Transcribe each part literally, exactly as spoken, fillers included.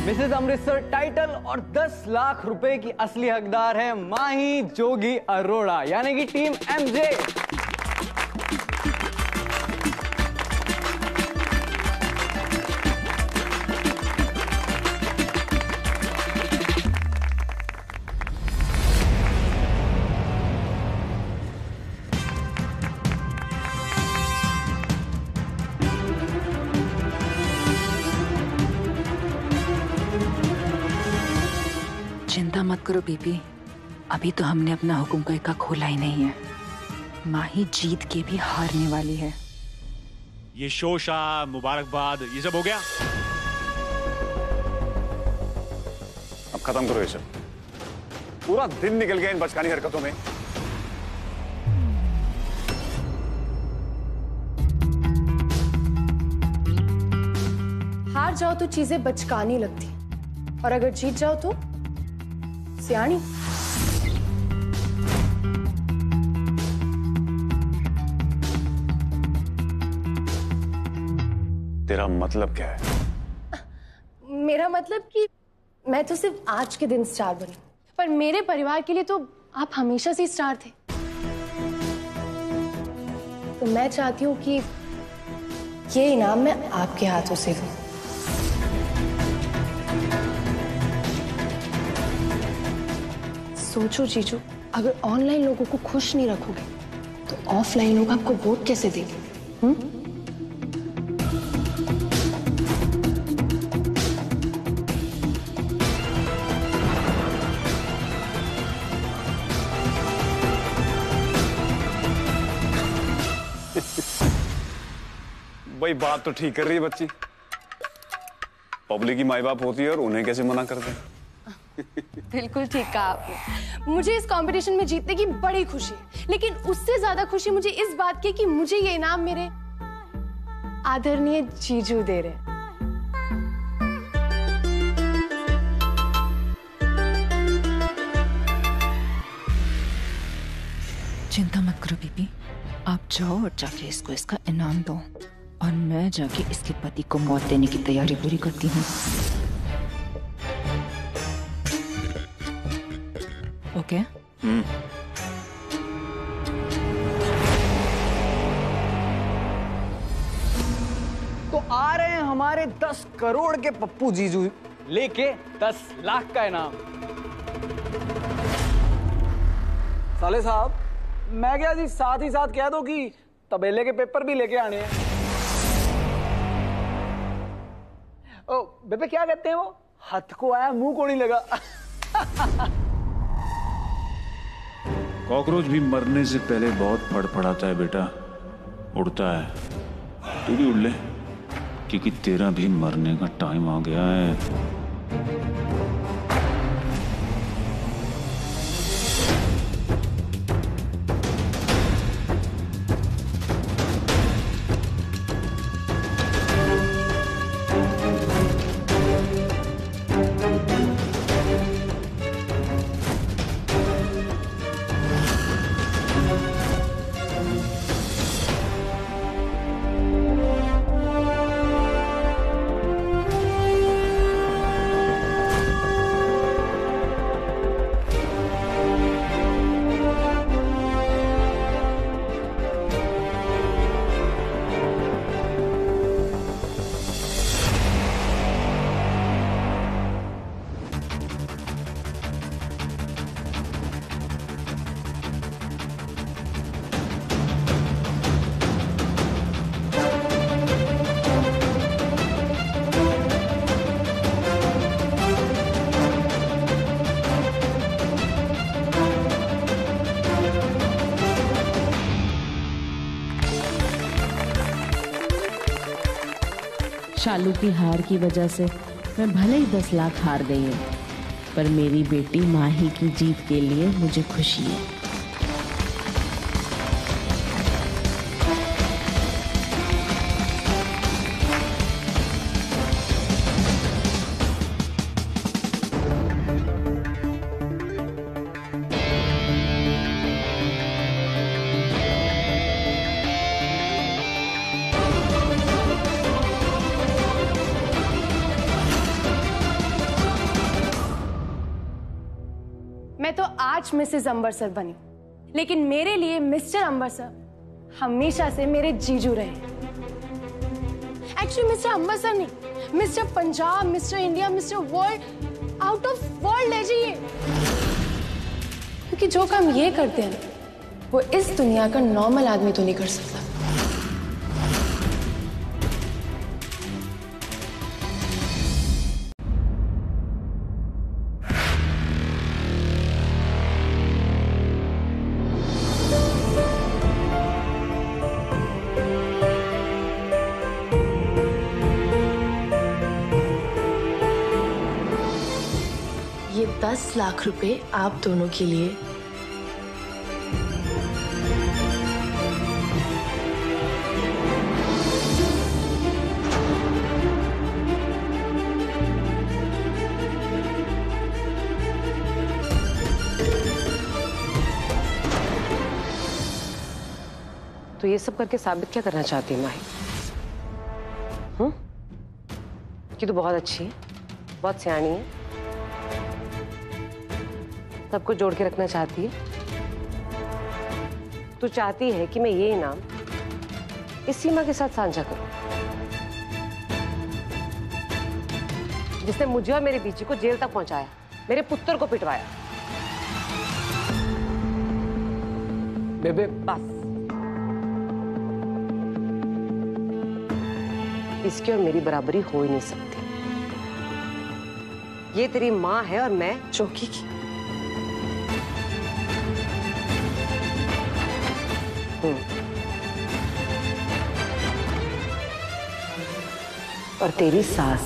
Mrs Amritsar title और दस लाख रुपए की असली हकदार है माही जोगी अरोड़ा, यानी कि टीम एमजे। चिंता मत करो बीबी, अभी तो हमने अपना हुक्म का इक्का खोला ही नहीं है। माही जीत के भी हारने वाली है। ये शोशा मुबारकबाद ये सब हो गया, अब खत्म करो ये सब। पूरा दिन निकल गया इन बचकानी हरकतों में। हार जाओ तो चीजें बचकानी लगती, और अगर जीत जाओ तो सियाणी। तेरा मतलब क्या है? मेरा मतलब कि मैं तो सिर्फ आज के दिन स्टार बनी, पर मेरे परिवार के लिए तो आप हमेशा से स्टार थे। तो मैं चाहती हूँ कि ये इनाम मैं आपके हाथों से दूं। सोचो जीजू, अगर ऑनलाइन लोगों को खुश नहीं रखोगे तो ऑफलाइन लोग आपको वोट कैसे देंगे? हम्म? भाई बात तो ठीक कर रही है बच्ची। पब्लिक की माई बाप होती है और उन्हें कैसे मना कर दें? बिल्कुल ठीक कहा आपने। मुझे इस कंपटीशन में जीतने की बड़ी खुशी है, लेकिन उससे ज्यादा खुशी मुझे इस बात की कि मुझे ये इनाम मेरे आदरणीय जीजू दे रहे हैं। चिंता मत करो बीबी, आप जाओ और जाके इसको इसका इनाम दो, और मैं जाके इसके पति को मौत देने की तैयारी पूरी करती हूँ। ओके? तो आ रहे हैं हमारे दस करोड़ के पप्पू जीजू लेके दस लाख का इनाम। साले साहब, मैं क्या जी साथ ही साथ कह दो कि तबेले के पेपर भी लेके आने हैं। ओ बेबे क्या कहते हैं वो, हाथ को आया मुंह को नहीं लगा। कॉकरोच भी मरने से पहले बहुत फड़फड़ाता है बेटा, उड़ता है। तू भी उड़ ले, क्योंकि तेरा भी मरने का टाइम आ गया है। शालू की हार की वजह से मैं भले ही दस लाख हार गई हूँ, पर मेरी बेटी माही की जीत के लिए मुझे खुशी है। आज मिसेस अम्बरसर बनी, लेकिन मेरे लिए मिस्टर अम्बरसर हमेशा से मेरे जीजू रहे। एक्चुअली मिस्टर अम्बरसर नहीं, mister Punjab, mister India, mister world, out of world ले जाइए, क्योंकि जो काम ये करते हैं वो इस दुनिया का नॉर्मल आदमी तो नहीं कर सकता। ये दस लाख रुपए आप दोनों के लिए। तो ये सब करके साबित क्या करना चाहती है माही? हम्म? कि तू बहुत अच्छी है, बहुत सियानी है, सबको जोड़ के रखना चाहती है। तू चाहती है कि मैं ये इनाम इस सीमा के साथ साझा करूं, जिसने मुझे और मेरे बीची को जेल तक पहुंचाया, मेरे पुत्र को पिटवाया। बेबे बस इसकी और मेरी बराबरी हो ही नहीं सकती। ये तेरी माँ है और मैं चौकी की। हम्म। और तेरी सास।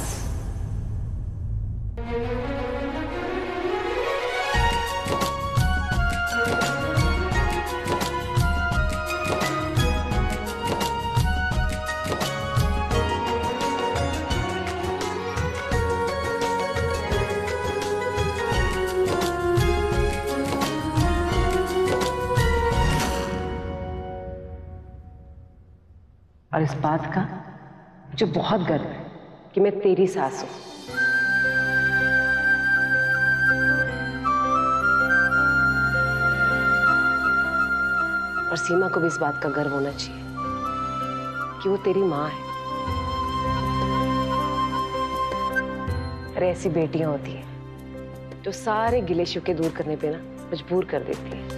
और इस बात का मुझे बहुत गर्व है कि मैं तेरी सास हूं। और सीमा को भी इस बात का गर्व होना चाहिए कि वो तेरी माँ है। अरे ऐसी बेटियां होती हैं जो सारे गिले शिकवे दूर करने पे ना मजबूर कर देती है।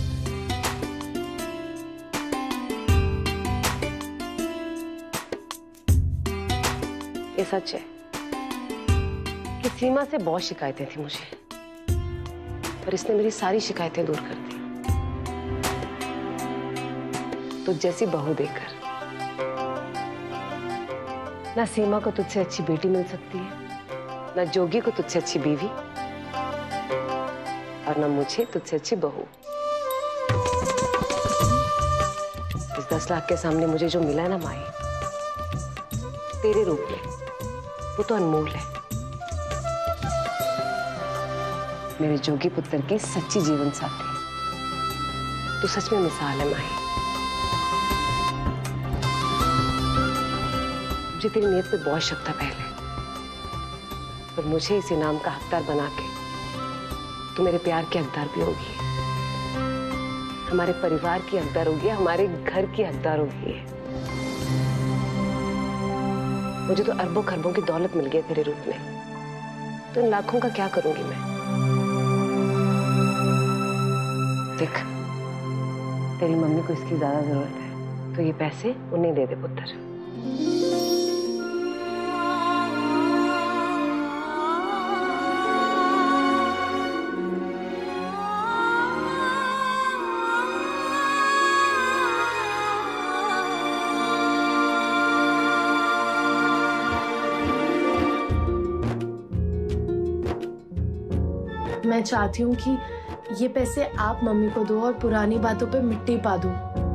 ये सच है कि सीमा से बहुत शिकायतें थी मुझे, पर इसने मेरी सारी शिकायतें दूर कर दी। तो जैसी बहू देकर ना सीमा को तुझसे अच्छी बेटी मिल सकती है, ना जोगी को तुझसे अच्छी बीवी, और ना मुझे तुझसे अच्छी बहू। इस दस लाख के सामने मुझे जो मिला है ना माई, तेरे रूप में, वो तो अनमोल है। मेरे जोगी पुत्र की सच्ची जीवन साथी, तू सच में मिसाल है माही। मुझे तेरी नीयत पे बहुत शक था पहले, पर मुझे इस इनाम का हकदार बना के तू मेरे प्यार की हकदार भी होगी, हमारे परिवार की हकदार होगी, हमारे घर की हकदार होगी। मुझे तो अरबों खरबों की दौलत मिल गई तेरे रूप में, तो इन लाखों का क्या करूंगी मैं? देख, तेरी मम्मी को इसकी ज्यादा जरूरत है, तो ये पैसे उन्हें दे दे पुत्र। मैं चाहती हूँ कि ये पैसे आप मम्मी को दो और पुरानी बातों पे मिट्टी पा दो।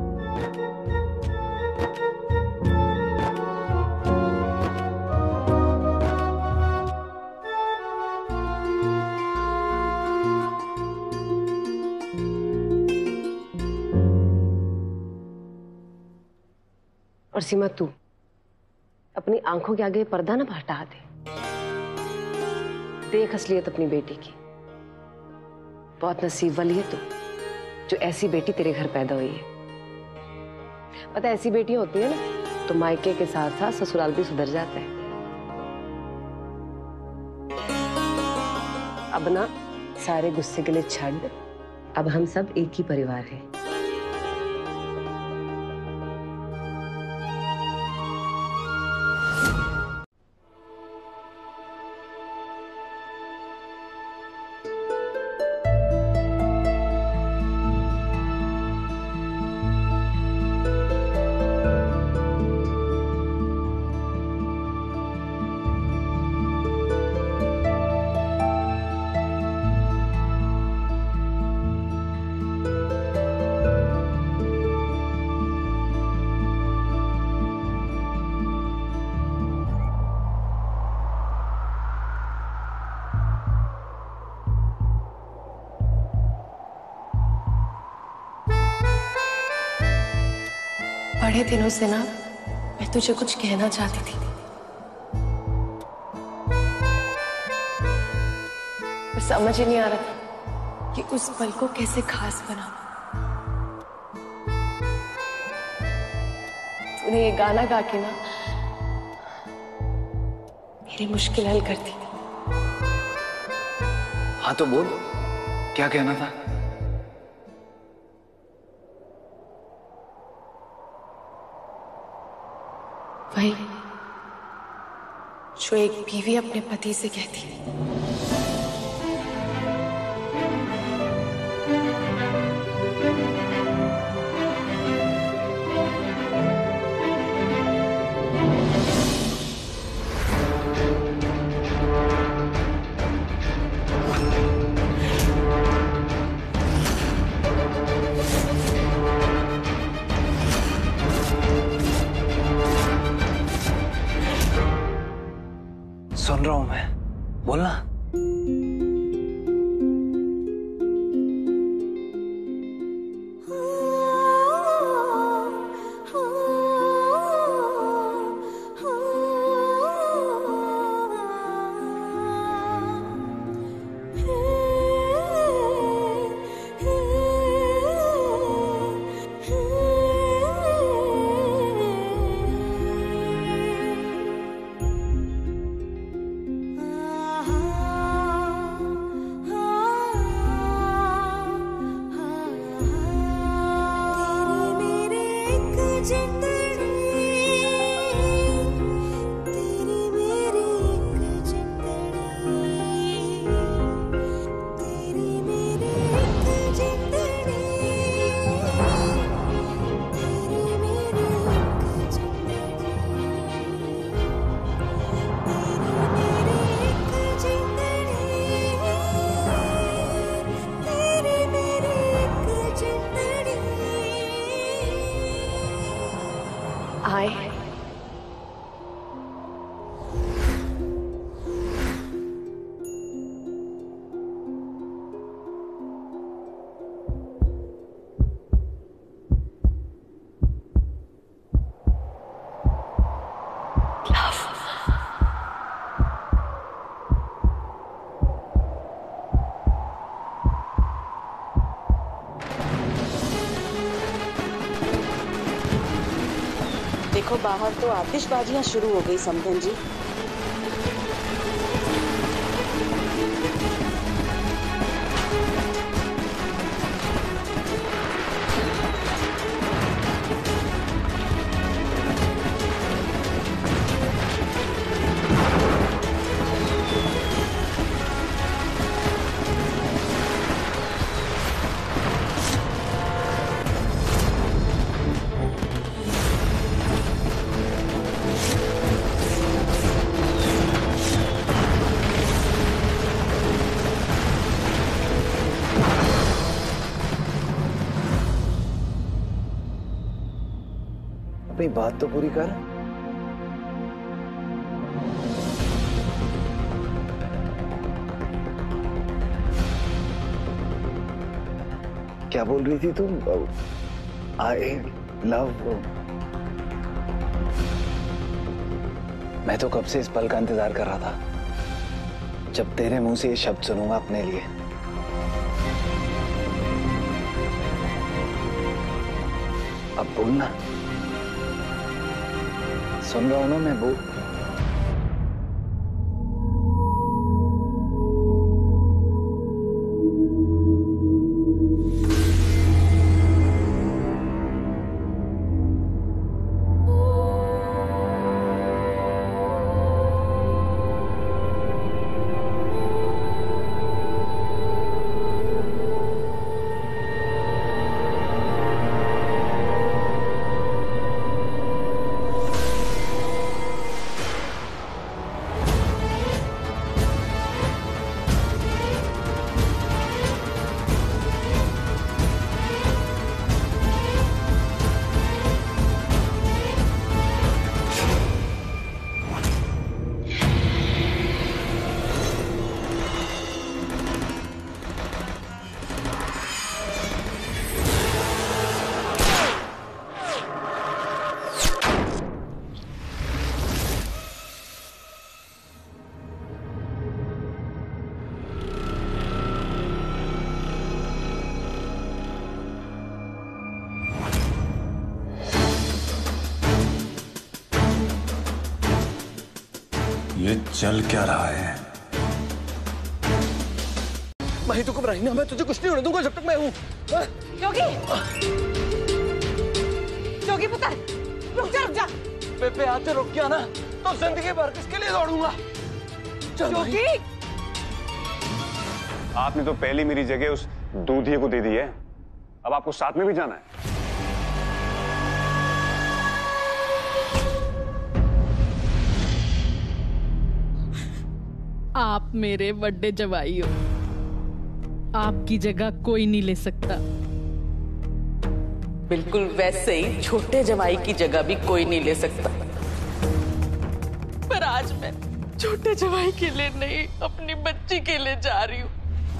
और सीमा, तू अपनी आंखों के आगे पर्दा ना हटा दे। देख असलियत अपनी बेटी की। बहुत नसीब वाली है तू, जो ऐसी बेटी तेरे घर पैदा हुई है। पता है, ऐसी बेटियां होती है ना तो मायके के साथ साथ ससुराल भी सुधर जाता है। अब ना सारे गुस्से के लिए छड़, अब हम सब एक ही परिवार हैं। बड़े दिनों से ना मैं तुझे कुछ कहना चाहती थी, पर समझ ही नहीं आ रहा था कि उस पल को कैसे खास बनाऊं। तूने ये गाना गा के ना मेरी मुश्किल हल कर दी। हाँ तो बोल, क्या कहना था? वही जो एक बीवी अपने पति से कहती है। सुन रहा हूं मैं, बोलना। आए देखो बाहर तो आतिशबाजियां शुरू हो गई समधन जी। अपनी बात तो पूरी कर। क्या बोल रही थी तुम? I love. मैं तो कब से इस पल का इंतजार कर रहा था जब तेरे मुंह से ये शब्द सुनूंगा अपने लिए। अब बोलना। सुन रहा हूं ना मैं, बोल। ये चल क्या रहा है? माही तू घबराई ना, मैं तुझे कुछ नहीं होने दूंगा जब तक मैं हूँ। जोगी, जोगी पुत्र, रुक जा, रुक जा। पेपे हाथ से रुक गया ना तो जिंदगी भर किसके लिए दौड़ूंगा। जोगी, आपने तो पहली मेरी जगह उस दूधिये को दे दी है, अब आपको साथ में भी जाना है। आप मेरे बड़े जवाई हो, आपकी जगह कोई नहीं ले सकता। बिल्कुल वैसे ही छोटे जवाई की जगह भी कोई नहीं ले सकता। पर आज मैं छोटे जवाई के लिए नहीं, अपनी बच्ची के लिए जा रही हूँ।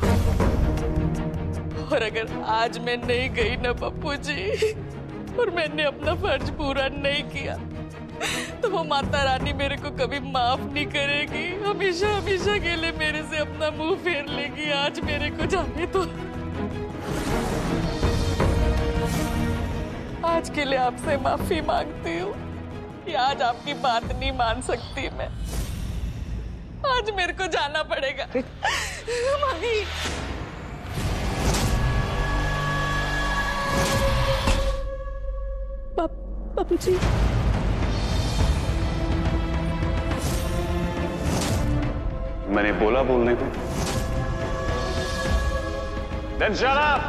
और अगर आज मैं नहीं गई ना पप्पू जी, और मैंने अपना फर्ज पूरा नहीं किया, तो वो माता रानी मेरे को कभी माफ नहीं करेगी। हमेशा हमेशा के लिए मेरे से अपना मुंह फेर लेगी। आज मेरे को जाने तो, आज के लिए आपसे माफी मांगती हूँ कि आज आपकी बात नहीं मान सकती मैं। आज मेरे को जाना पड़ेगा। माही, बाबू जी, मैंने बोला बोलने को। Then shut up!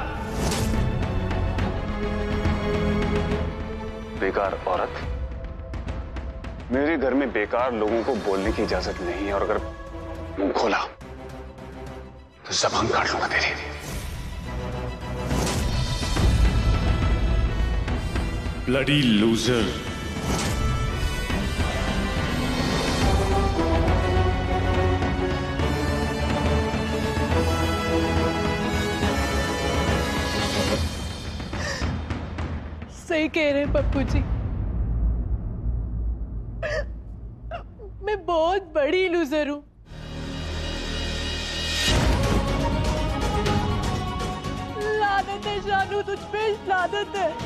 बेकार औरत, मेरे घर में बेकार लोगों को बोलने की इजाजत नहीं है, और अगर मुंह खोला तो जबान काट लूंगा तेरी। Bloody loser. सही कह रहे हैं पप्पू जी, मैं बहुत बड़ी लूजर हूँ। लानत है शानू, तुझ पे लानत है।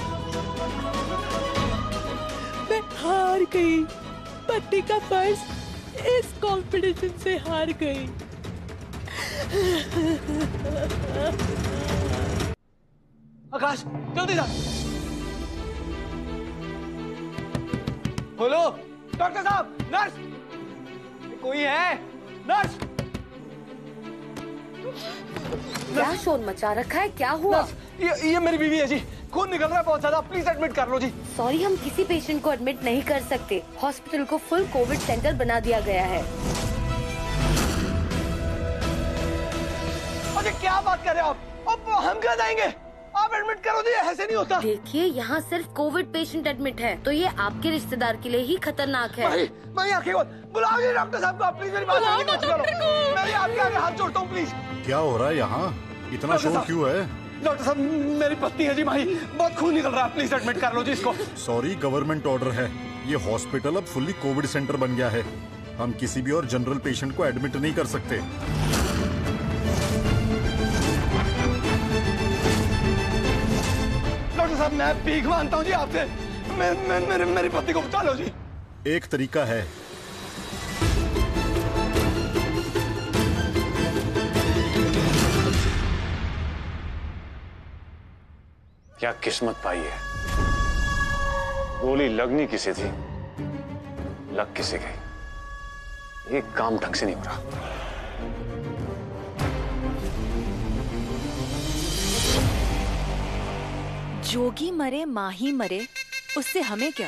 मैं हार गई, पति का फर्ज इस कंपटीशन से हार गई। आकाश जल्दी जा। बोलो डॉक्टर साहब, नर्स, कोई है? नर्स, क्या शोर मचा रखा है, क्या हुआ? ये ये मेरी बीवी है जी, खून निकल रहा है बहुत ज्यादा, प्लीज एडमिट कर लो जी। सॉरी, हम किसी पेशेंट को एडमिट नहीं कर सकते। हॉस्पिटल को फुल कोविड सेंटर बना दिया गया है। अरे क्या बात कर रहे हो आप? अब हम क्या जाएंगे? आप एडमिट करो जी, ऐसे नहीं होता। देखिए, यहाँ सिर्फ कोविड पेशेंट एडमिट है, तो ये आपके रिश्तेदार के लिए ही खतरनाक है। भाई, भाई आंखें खोल, बुलाओ जी डॉक्टर साहब को, प्लीज मेरी बात सुनिए, मत करो। मैं आपके आगे हाथ जोड़ता हूँ, प्लीज। क्या हो रहा है यहाँ? इतना शोर क्यों है? डॉक्टर साहब, मेरी पत्नी है जी माही, बहुत खून निकल रहा है, प्लीज एडमिट कर लो जी इसको। सॉरी, गवर्नमेंट ऑर्डर है। ये हॉस्पिटल अब फुल्ली कोविड सेंटर बन गया है। हम किसी भी और जनरल पेशेंट को एडमिट नहीं कर सकते। साहब मैं भीख मांगता हूँ जी आपसे, मैं, मैं, मेरे मेरी पति को बचा लो जी। एक तरीका है। क्या किस्मत पाई है, गोली लगनी किसे थी, लग किसे गई। एक काम ढंग से नहीं हो रहा। जोगी मरे माही मरे, उससे हमें क्या।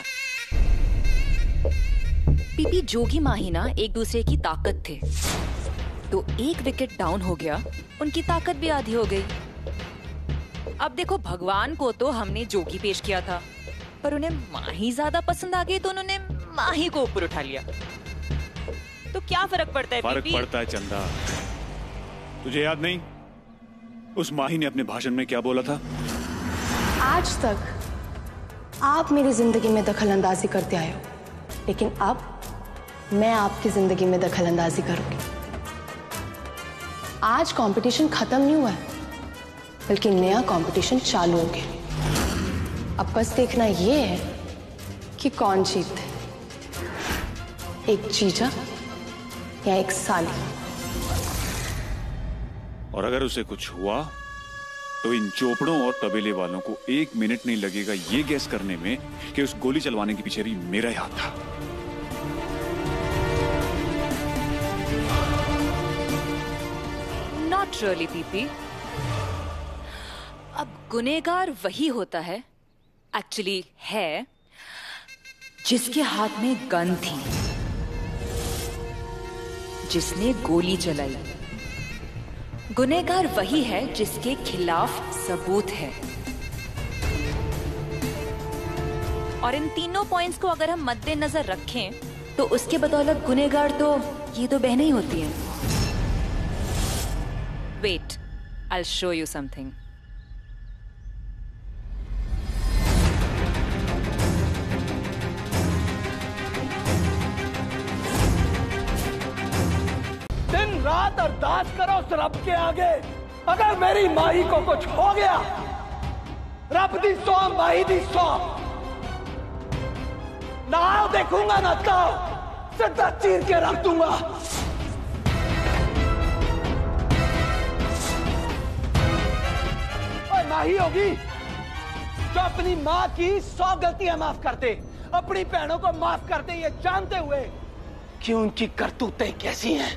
पीपी जोगी माही ना एक दूसरे की ताकत थे, तो एक विकेट डाउन हो गया, उनकी ताकत भी आधी हो गई। अब देखो, भगवान को तो हमने जोगी पेश किया था, पर उन्हें माही ज्यादा पसंद आ गई तो उन्होंने माही को ऊपर उठा लिया। तो क्या फर्क पड़ता है? फर्क पड़ता है चंदा। तुझे याद नहीं उस माही ने अपने भाषण में क्या बोला था? आज तक आप मेरी जिंदगी में दखल अंदाजी करते आए हो, लेकिन अब मैं आपकी जिंदगी में दखल अंदाजी करूंगी। आज कंपटीशन खत्म नहीं हुआ है, बल्कि नया कंपटीशन चालू हो गया। अब बस देखना यह है कि कौन जीतता है, एक जीजा या एक साली। और अगर उसे कुछ हुआ तो इन चोपड़ों और तबेले वालों को एक मिनट नहीं लगेगा ये गैस करने में कि उस गोली चलवाने के पीछे भी मेरा ही हाथ था। Not really PP. अब गुनेगार वही होता है, एक्चुअली है, जिसके हाथ में गन थी, जिसने गोली चलाई। गुनेगार वही है जिसके खिलाफ सबूत है। और इन तीनों पॉइंट्स को अगर हम मद्देनजर रखें तो उसके बदौलत गुनेगार तो ये तो बहनें ही होती हैं। Wait, I will show you something. दिन रात अरदास करो उस रब के आगे, अगर मेरी माही को कुछ हो गया, रब दी सौ माही दी सौ, ना देखूंगा ना ताओ, सीधा चीर के रख दूंगा। ओए माही होगी जो अपनी माँ की सौ गलतियां माफ करते, अपनी बहनों को माफ करते, ये जानते हुए कि उनकी करतूतें कैसी हैं।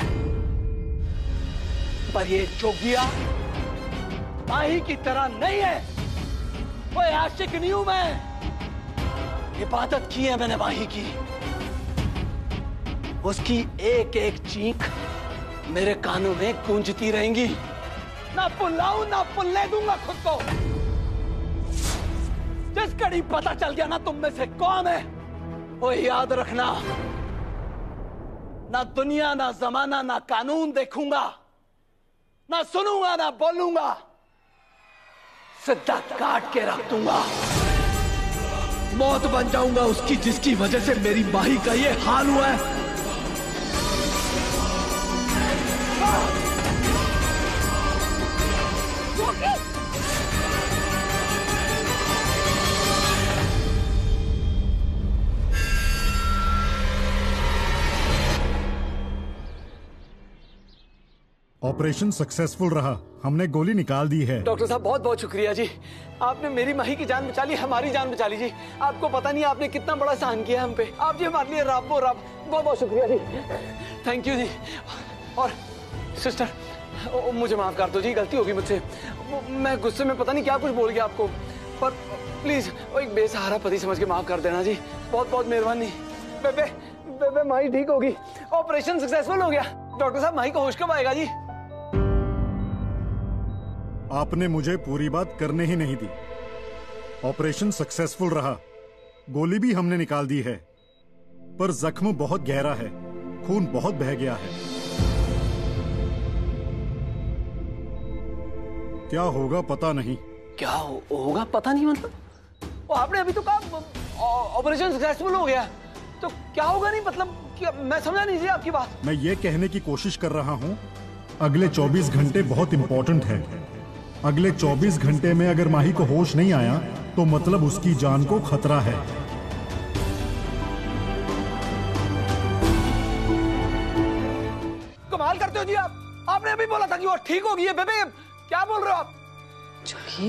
पर ये जोगिया माही की तरह नहीं है। कोई आशिक नहीं हूं मैं, इबादत की है मैंने माही की। उसकी एक एक चीख मेरे कानों में गूंजती रहेंगी। ना पुल्लाऊं ना पुल्ले दूंगा खुद को। जिस घड़ी पता चल गया ना तुम में से कौन है, वो याद रखना, ना दुनिया ना जमाना ना कानून देखूंगा, ना सुनूंगा ना बोलूंगा, सीधा काट के रख दूंगा। मौत बन जाऊंगा उसकी जिसकी वजह से मेरी माही का ये हाल हुआ है। ऑपरेशन सक्सेसफुल रहा, हमने गोली निकाल दी है। डॉक्टर साहब बहुत बहुत शुक्रिया जी, आपने मेरी माही की जान बचा ली, हमारी जान बचा ली जी। आपको पता नहीं आपने कितना बड़ा एहसान किया हम पे। आप जी हमारे लिए रब वो रब, बहुत बहुत शुक्रिया जी, थैंक यू जी। और सिस्टर ओ, मुझे माफ कर दो जी, गलती होगी मुझसे। मैं गुस्से में पता नहीं क्या कुछ बोल गया आपको, पर प्लीज वो एक बेसहारा पति समझ के माफ कर देना जी, बहुत बहुत मेहरबानी। बेबे बेबे माही ठीक होगी, ऑपरेशन सक्सेसफुल हो गया। डॉक्टर साहब माही को होश कब आएगा जी? आपने मुझे पूरी बात करने ही नहीं दी। ऑपरेशन सक्सेसफुल रहा, गोली भी हमने निकाल दी है, पर जख्म बहुत गहरा है, खून बहुत बह गया है। क्या होगा पता नहीं। क्या हो, होगा पता नहीं मतलब? वो आपने अभी तो कहा ऑपरेशन सक्सेसफुल हो गया, तो क्या होगा नहीं मतलब? क्या, मैं समझा नहीं जी आपकी बात। मैं ये कहने की कोशिश कर रहा हूँ, अगले चौबीस घंटे बहुत इंपॉर्टेंट है। अगले चौबीस घंटे में अगर माही को होश नहीं आया तो मतलब उसकी जान को खतरा है। कमाल करते हो जी आप। आपने अभी बोला था कि वो ठीक होगी। बेबे क्या बोल रहे हो आप? जोगी,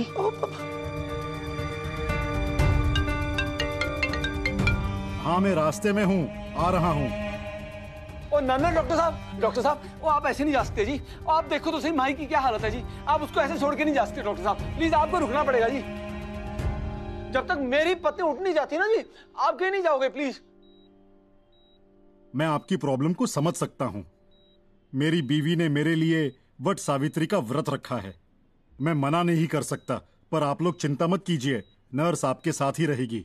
हाँ मैं रास्ते में हूँ, आ रहा हूँ। ओ ना ना डॉक्टर साहब, डॉक्टर साहब वो आप ऐसे नहीं जा सकते जी। आप देखो तो सही माही की क्या हालत है जी। आप उसको ऐसे छोड़ के नहीं जा सकते डॉक्टर साहब, प्लीज आपको रुकना पड़ेगा जी। जब तक मेरी पत्नी उठ नहीं जाती ना जी, आप कहीं नहीं जाओगे प्लीज। मैं आपकी प्रॉब्लम को समझ सकता हूँ। मेरी बीवी ने मेरे लिए वट सावित्री का व्रत रखा है। मैं मना नहीं कर सकता, पर आप लोग चिंता मत कीजिए, नर्स आपके साथ ही रहेगी।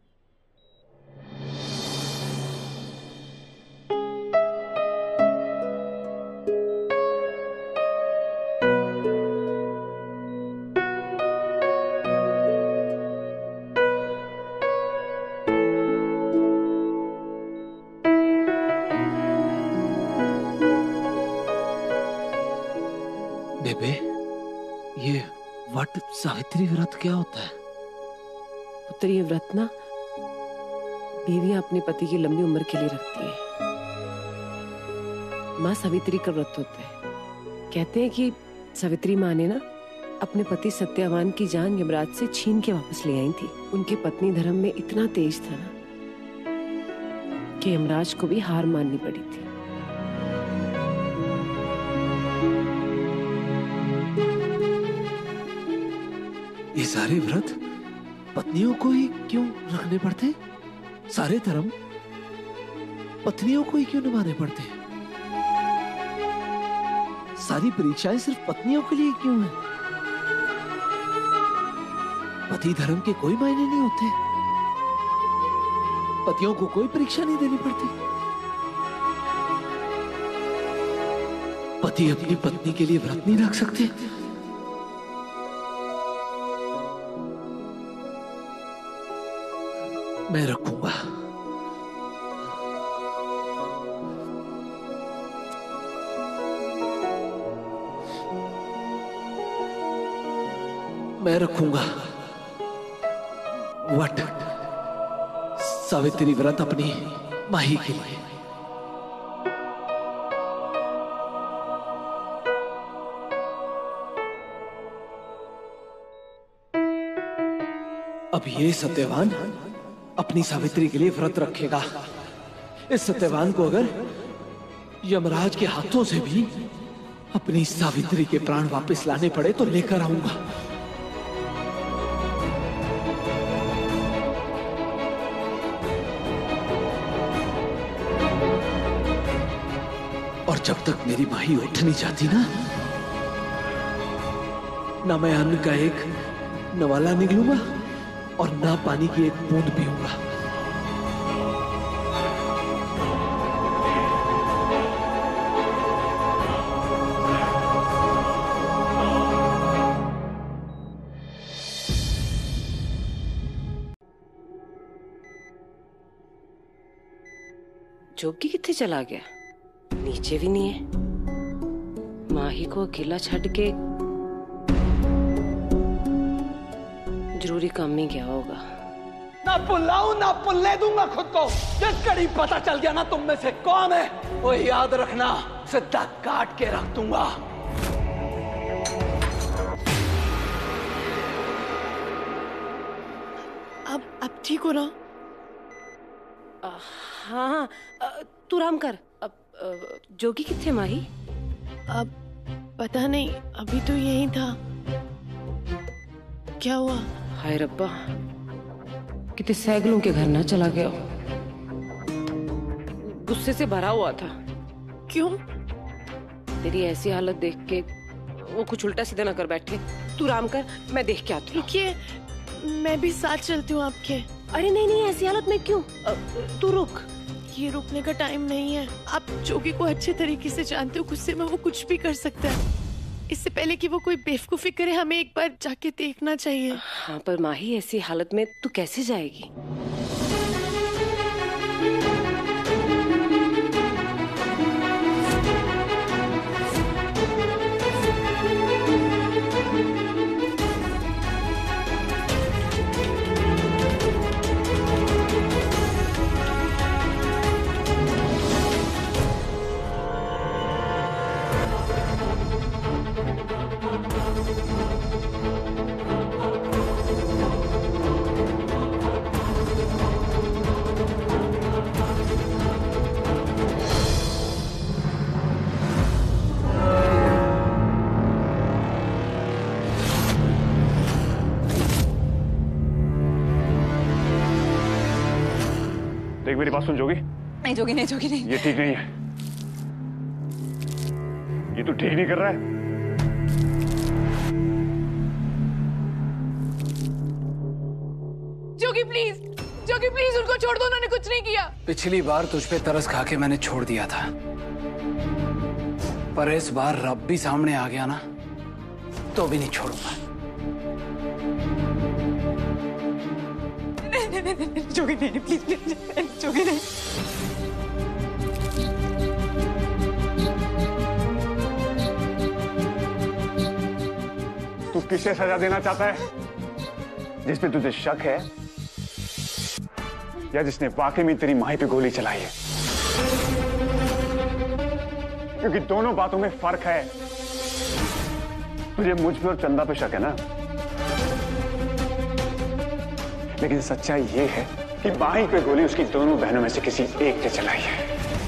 बेबे ये वट सावित्री व्रत क्या होता है? पुत्र ये व्रत ना बीवियां अपने पति की लंबी उम्र के लिए रखती हैं। माँ सावित्री का व्रत होता है। कहते हैं कि सावित्री माँ ने ना अपने पति सत्यवान की जान यमराज से छीन के वापस ले आई थी। उनके पत्नी धर्म में इतना तेज था ना कि यमराज को भी हार माननी पड़ी थी। ये सारे व्रत पत्नियों को ही क्यों रखने पड़ते? सारे धर्म पत्नियों को ही क्यों निभाने पड़ते? सारी परीक्षाएं सिर्फ पत्नियों के लिए क्यों है? पति धर्म के कोई मायने नहीं होते? पतियों को कोई परीक्षा नहीं देनी पड़ती? पति अपनी पत्नी के लिए व्रत नहीं रख सकते? मैं रखूंगा। मैं रखूंगा वट सावित्री व्रत अपनी माही के लिए। अब ये सत्यवान अपनी सावित्री के लिए व्रत रखेगा। इस सत्यवान को अगर यमराज के हाथों से भी अपनी सावित्री के प्राण वापस लाने पड़े तो लेकर आऊंगा। और जब तक मेरी माही उठ नहीं जाती ना, ना मैं अन्न का एक नवाला निकलूंगा और ना पानी की एक बूंद पीऊंगा। जोगी किथे चला गया? नीचे भी नहीं है। माही को अकेला छड़ के जरूरी काम में गया होगा। ना पुल्लाऊं ना पुल्ले दूंगा खुद को। जिस घड़ी पता चल गया ना तुम में से कौन है, वो याद रखना सीधा काट के रख दूंगा। अब अब ठीक हो ना? हाँ हाँ, तू आराम कर। अब जोगी किथे माही? अब पता नहीं, अभी तो यही था। क्या हुआ? हाय रब्बा, कितने सैगलों के घर ना चला गया। गुस्से से भरा हुआ था। क्यों? तेरी ऐसी हालत देख के वो कुछ उल्टा सीधा ना कर बैठे। तू आराम कर, मैं देख के आती हूँ। रुकिए, मैं भी साथ चलती हूँ आपके। अरे नहीं नहीं, ऐसी हालत में क्यों? तू रुक। ये रुकने का टाइम नहीं है। आप जोगी को अच्छे तरीके से जानते हो, गुस्से में वो कुछ भी कर सकता है। इससे पहले कि वो कोई बेवकूफी करे, हमें एक बार जाके देखना चाहिए। हाँ, पर माही ऐसी हालत में तू कैसे जाएगी? मेरी बात सुन जोगी। नहीं जोगी नहीं जोगी नहीं, ये ठीक नहीं है, ये तो ठीक नहीं कर रहा है। जोगी प्लीज, जोगी प्लीज उनको छोड़ दो, उन्होंने कुछ नहीं किया। पिछली बार तुझ पे तरस खा के मैंने छोड़ दिया था, पर इस बार रब भी सामने आ गया ना, तो भी नहीं छोड़ूंगा। नहीं नहीं नहीं, नहीं जोगी नहीं, प्लीज प्लीज जोगी नहीं। तू किसे सजा देना चाहता है? जिस पे तुझे शक है या जिसने वाकई में तेरी माही पे गोली चलाई है? क्योंकि दोनों बातों में फर्क है। तुझे मुझ पे और चंदा पे शक है ना, लेकिन सच्चाई ये है कि माही पे गोली उसकी दोनों बहनों में से किसी एक ने चलाई है।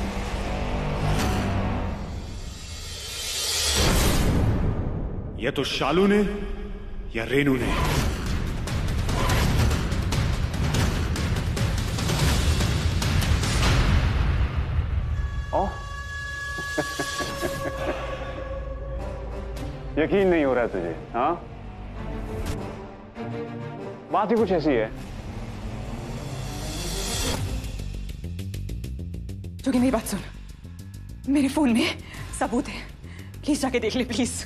या तो शालू ने या रेनू ने। ओ यकीन नहीं हो रहा है तुझे? हाँ, बात ही कुछ ऐसी है। जोगी मेरी बात सुन, मेरे फोन में सबूत है, प्लीज जाके देख ले please.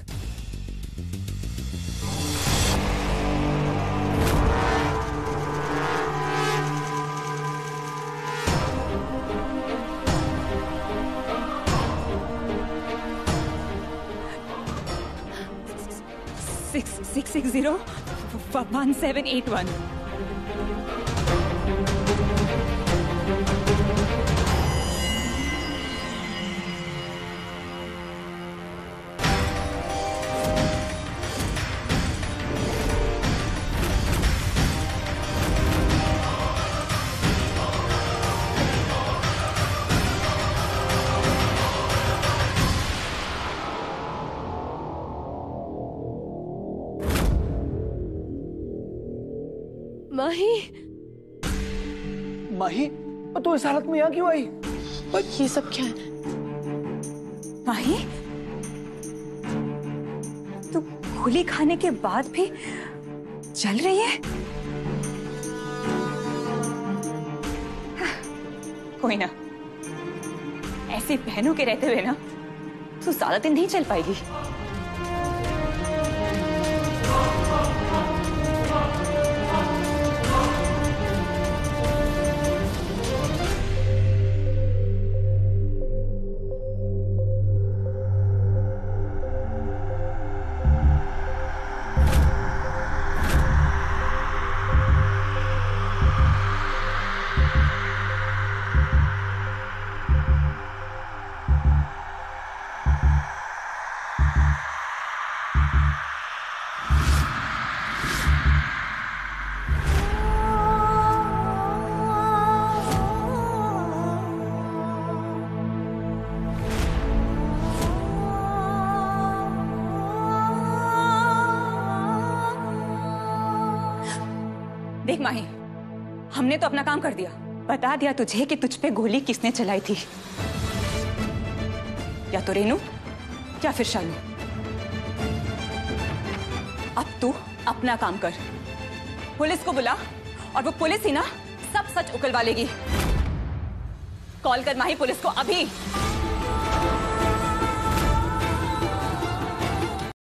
Six six six zero one seven eight one. Mahi, Mahi, तो इस हालत में यहाँ क्यों आई? और ये सब क्या है? माही, तू गोली खाने के बाद भी चल रही है? कोई ना, ऐसे बहनों के रहते हुए ना तू ज्यादा दिन नहीं चल पाएगी। देख माही, हमने तो अपना काम कर दिया, बता दिया तुझे कि तुझ पे गोली किसने चलाई थी, या तो रेनू या फिर शालू। अब तू अपना काम कर, पुलिस को बुला और वो पुलिस ही ना सब सच उगलवा लेगी। कॉल कर माही पुलिस को अभी।